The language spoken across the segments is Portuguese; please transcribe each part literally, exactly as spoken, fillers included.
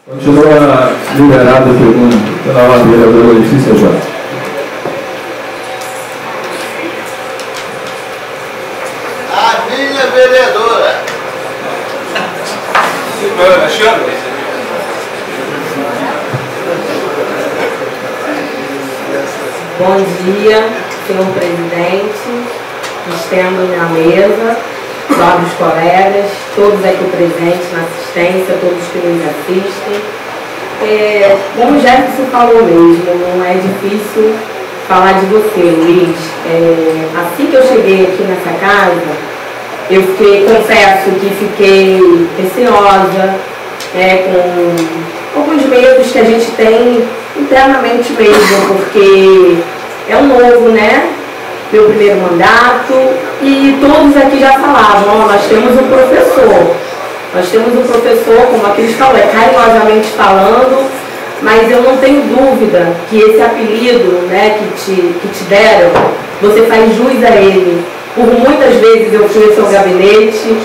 Continua liberado pela vereadora Letícia Jorge. A minha vereadora. Bom dia, senhor presidente, estendo minha mesa, nobres colegas, todos aqui presentes na assistência, todos que nos assistem. É, como o Jefferson falou mesmo, não é difícil falar de você, Luiz. É, assim que eu cheguei aqui nessa casa, eu fiquei, confesso que fiquei receosa, é, com alguns medos que a gente tem internamente mesmo, porque é um novo, né? Meu primeiro mandato, e todos aqui já falavam, ó, nós temos um professor, nós temos um professor, como a Cris falou, é carinhosamente falando, mas eu não tenho dúvida que esse apelido, né, que te, que te deram, você faz jus a ele. Por muitas vezes eu fui ao seu gabinete,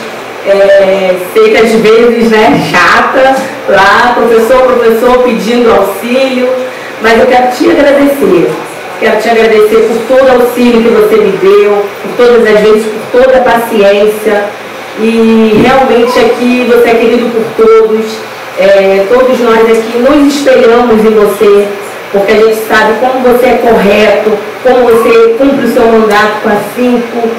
é, sei que às vezes, né, chata, lá, professor, professor, pedindo auxílio, mas eu quero te agradecer. Quero te agradecer por todo o auxílio que você me deu, por todas as vezes, por toda a paciência. E realmente aqui você é querido por todos. É, todos nós aqui nos espelhamos em você, porque a gente sabe como você é correto, como você cumpre o seu mandato com afinco.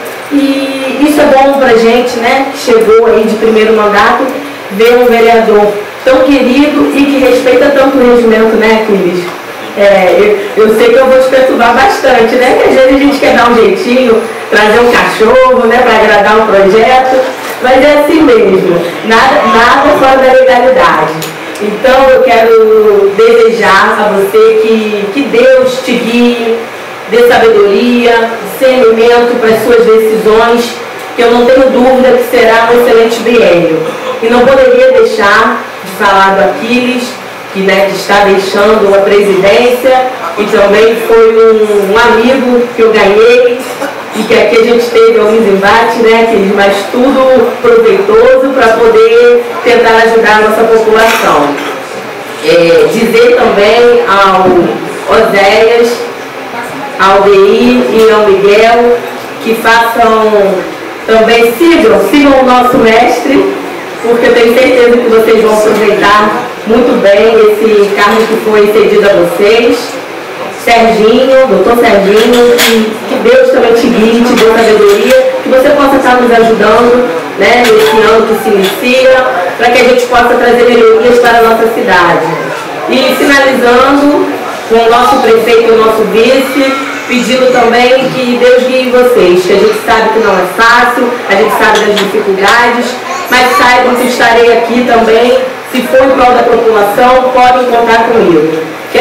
E isso é bom pra gente, né, que chegou aí de primeiro mandato, ver um vereador tão querido e que respeita tanto o regimento, né, Cris? É, eu, eu sei que eu vou te perturbar bastante, né? Que às vezes a gente quer dar um jeitinho, trazer um cachorro, né, para agradar um projeto, mas é assim mesmo, nada, nada fora da legalidade. Então eu quero desejar a você que, que Deus te guie, dê sabedoria, discernimento para as suas decisões, que eu não tenho dúvida que será um excelente biênio. E não poderia deixar de falar do Aquiles, que, né, que está deixando a presidência, e também foi um, um amigo que eu ganhei, e que aqui a gente teve alguns embates, né, que, mas tudo proveitoso para poder tentar ajudar a nossa população. É, dizer também ao Oséias, ao D I e ao Miguel que façam também, sigam, sigam o nosso mestre, porque eu tenho certeza que vocês vão aproveitar muito bem esse cargo que foi cedido a vocês. Serginho, doutor Serginho, que, que Deus também te guie, te dê sabedoria, que você possa estar nos ajudando, né, nesse ano que se inicia, para que a gente possa trazer melhorias para a nossa cidade. E finalizando com o nosso prefeito e o nosso vice, pedindo também que Deus guie vocês, que a gente sabe que não é fácil, a gente sabe das dificuldades, mas saibam que estarei aqui também. Se for em prol da população, podem contar comigo.